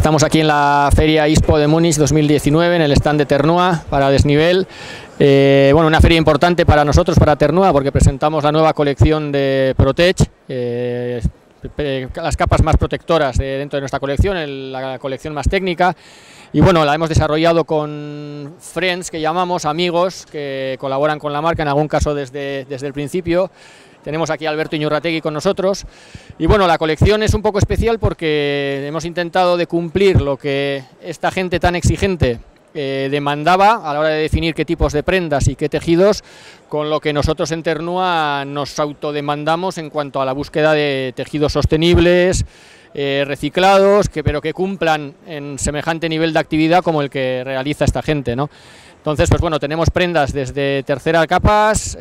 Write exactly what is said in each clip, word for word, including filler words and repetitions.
Estamos aquí en la Feria ISPO de Múnich dos mil diecinueve, en el stand de Ternua para desnivel. Eh, bueno, una feria importante para nosotros, para Ternua, porque presentamos la nueva colección de Protech, eh, las capas más protectoras de, dentro de nuestra colección, el, la colección más técnica. Y bueno, la hemos desarrollado con friends, que llamamos amigos, que colaboran con la marca, en algún caso desde, desde el principio. Tenemos aquí a Alberto Iñurrategui con nosotros. Y bueno, la colección es un poco especial porque hemos intentado de cumplir lo que esta gente tan exigente eh, demandaba a la hora de definir qué tipos de prendas y qué tejidos, con lo que nosotros en Ternua nos autodemandamos en cuanto a la búsqueda de tejidos sostenibles, eh, reciclados, que, pero que cumplan en semejante nivel de actividad como el que realiza esta gente, ¿no? Entonces, pues bueno, tenemos prendas desde tercera capas,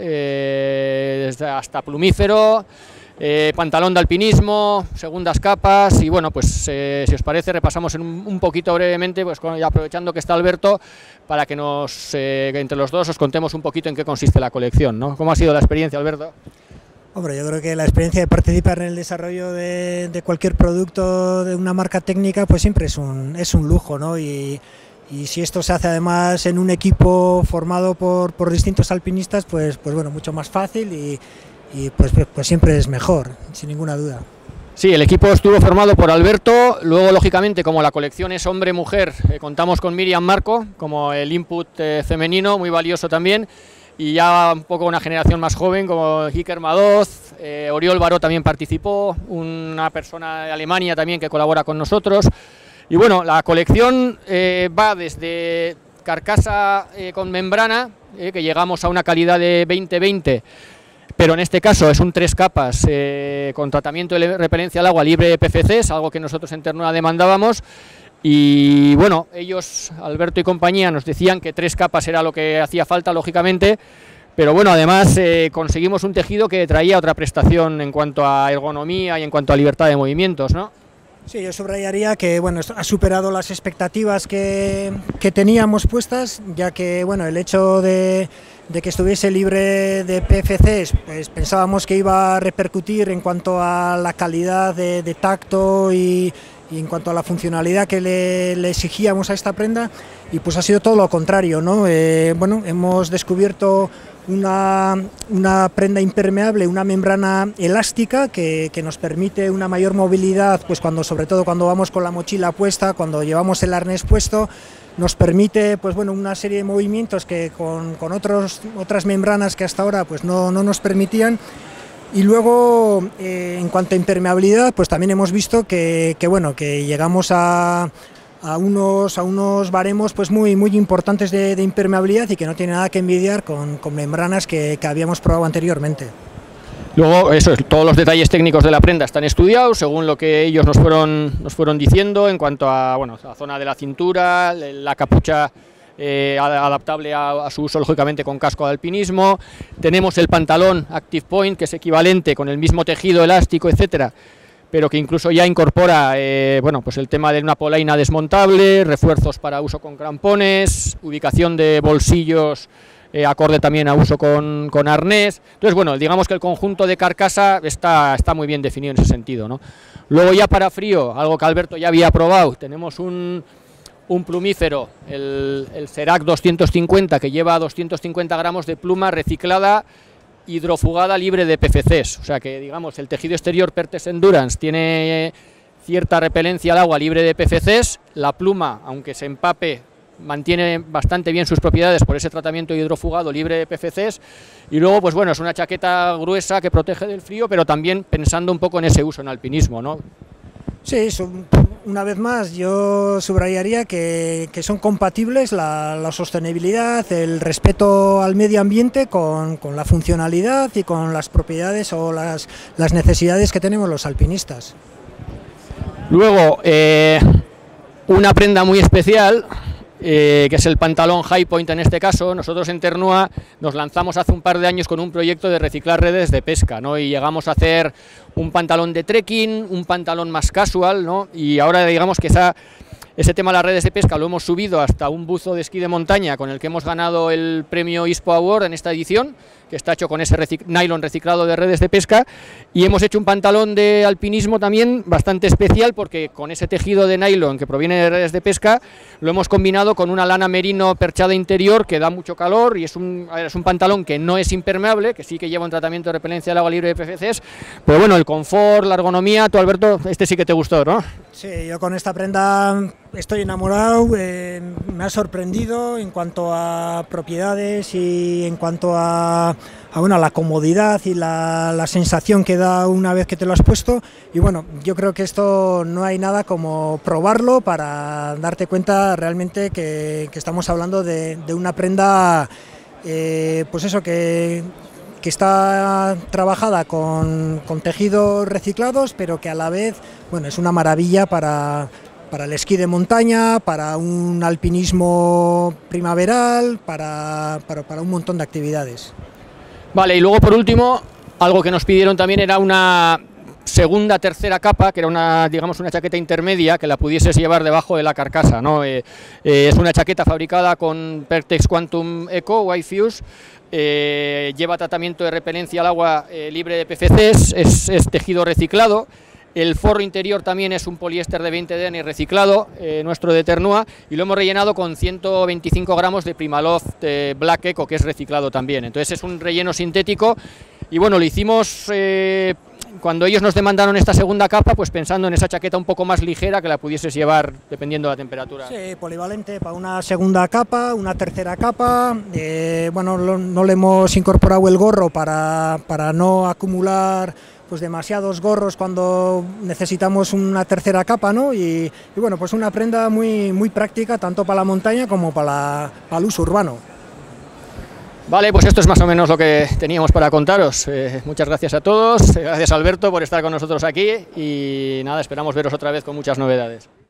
eh, desde hasta plumífero, eh, pantalón de alpinismo, segundas capas, y bueno, pues eh, si os parece repasamos en un, un poquito brevemente, pues con, ya aprovechando que está Alberto, para que nos, eh, entre los dos os contemos un poquito en qué consiste la colección, ¿no? ¿Cómo ha sido la experiencia, Alberto? Hombre, yo creo que la experiencia de participar en el desarrollo de, de cualquier producto de una marca técnica, pues siempre es un, es un lujo, ¿no? Y, Y si esto se hace además en un equipo formado por, por distintos alpinistas, pues, pues bueno, mucho más fácil y, y pues, pues, pues siempre es mejor, sin ninguna duda. Sí, el equipo estuvo formado por Alberto, luego lógicamente como la colección es hombre-mujer, eh, contamos con Miriam Marco como el input eh, femenino, muy valioso también, y ya un poco una generación más joven como Iker Madoz, eh, Oriol Baró también participó, una persona de Alemania también que colabora con nosotros. Y bueno, la colección eh, va desde carcasa eh, con membrana, eh, que llegamos a una calidad de veinte veinte, pero en este caso es un tres capas eh, con tratamiento de repelencia al agua libre de P F Cs, algo que nosotros en Ternua demandábamos. Y bueno, ellos, Alberto y compañía, nos decían que tres capas era lo que hacía falta, lógicamente, pero bueno, además eh, conseguimos un tejido que traía otra prestación en cuanto a ergonomía y en cuanto a libertad de movimientos, ¿no? Sí, yo subrayaría que bueno, ha superado las expectativas que, que teníamos puestas, ya que bueno, el hecho de, de que estuviese libre de P F Cs, pues pensábamos que iba a repercutir en cuanto a la calidad de, de tacto y, y en cuanto a la funcionalidad que le, le exigíamos a esta prenda, y pues ha sido todo lo contrario, ¿no? Eh, bueno, hemos descubierto Una, una prenda impermeable, una membrana elástica que, que nos permite una mayor movilidad, pues cuando, sobre todo cuando vamos con la mochila puesta, cuando llevamos el arnés puesto, nos permite pues bueno, una serie de movimientos que con, con otros, otras membranas que hasta ahora pues no, no nos permitían. Y luego eh, en cuanto a impermeabilidad, pues también hemos visto que, que, bueno, que llegamos a a unos, a unos baremos pues muy, muy importantes de, de impermeabilidad y que no tiene nada que envidiar con, con membranas que, que habíamos probado anteriormente. Luego, eso es, todos los detalles técnicos de la prenda están estudiados según lo que ellos nos fueron, nos fueron diciendo en cuanto a bueno, la zona de la cintura, la capucha eh, adaptable a, a su uso, lógicamente con casco de alpinismo. Tenemos el pantalón Active Point, que es equivalente con el mismo tejido elástico, etcétera, pero que incluso ya incorpora eh, bueno, pues el tema de una polaina desmontable, refuerzos para uso con crampones, ubicación de bolsillos eh, acorde también a uso con, con arnés. Entonces, bueno, digamos que el conjunto de carcasa está, está muy bien definido en ese sentido, ¿no? Luego ya para frío, algo que Alberto ya había probado, tenemos un, un plumífero, el, el Serac doscientos cincuenta, que lleva doscientos cincuenta gramos de pluma reciclada, hidrofugada, libre de P F Cs, o sea que digamos el tejido exterior Pertex Endurance tiene cierta repelencia al agua, libre de P F Cs, la pluma, aunque se empape, mantiene bastante bien sus propiedades por ese tratamiento hidrofugado libre de P F Cs, y luego pues bueno, es una chaqueta gruesa que protege del frío, pero también pensando un poco en ese uso en alpinismo, ¿no? Sí, son, una vez más yo subrayaría que, que son compatibles la, la sostenibilidad, el respeto al medio ambiente con, con la funcionalidad y con las propiedades o las, las necesidades que tenemos los alpinistas. Luego, eh, una prenda muy especial, eh, que es el pantalón High Point en este caso. Nosotros en Ternua nos lanzamos hace un par de años con un proyecto de reciclar redes de pesca, ¿no? Y llegamos a hacer un pantalón de trekking, un pantalón más casual, ¿no? Y ahora digamos que esa, Ese tema de las redes de pesca lo hemos subido hasta un buzo de esquí de montaña con el que hemos ganado el premio ISPO Award en esta edición, que está hecho con ese recic nylon reciclado de redes de pesca, y hemos hecho un pantalón de alpinismo también bastante especial porque con ese tejido de nylon que proviene de redes de pesca lo hemos combinado con una lana merino perchada interior que da mucho calor y es un, es un pantalón que no es impermeable, que sí que lleva un tratamiento de repelencia del agua libre de P V Cs, pero bueno, el confort, la ergonomía, tú Alberto, este sí que te gustó, ¿no? Sí, yo con esta prenda estoy enamorado, eh, me ha sorprendido en cuanto a propiedades y en cuanto a, a, bueno, a la comodidad y la, la sensación que da una vez que te lo has puesto, y bueno, yo creo que esto no hay nada como probarlo para darte cuenta realmente que, que estamos hablando de, de una prenda, eh, pues eso, que... que está trabajada con, con tejidos reciclados, pero que a la vez, bueno, es una maravilla para, para el esquí de montaña, para un alpinismo primaveral, para, para, para un montón de actividades. Vale, y luego por último, algo que nos pidieron también era una segunda, tercera capa, que era una, digamos, una chaqueta intermedia que la pudieses llevar debajo de la carcasa, ¿no? Eh, eh, es una chaqueta fabricada con Pertex Quantum Eco White Fuse. Eh, lleva tratamiento de repelencia al agua eh, libre de P V Cs, es, es tejido reciclado, el forro interior también es un poliéster de veinte D N reciclado, eh, nuestro de Ternua, y lo hemos rellenado con ciento veinticinco gramos de Primaloft eh, Black Eco, que es reciclado también. Entonces es un relleno sintético y bueno, lo hicimos eh, cuando ellos nos demandaron esta segunda capa, pues pensando en esa chaqueta un poco más ligera que la pudieses llevar dependiendo de la temperatura. Sí, polivalente para una segunda capa, una tercera capa, eh, bueno, lo, no le hemos incorporado el gorro para, para no acumular pues demasiados gorros cuando necesitamos una tercera capa, ¿no? Y, y bueno, pues una prenda muy, muy práctica tanto para la montaña como para, la, para el uso urbano. Vale, pues esto es más o menos lo que teníamos para contaros. Eh, muchas gracias a todos, gracias Alberto por estar con nosotros aquí y nada, esperamos veros otra vez con muchas novedades.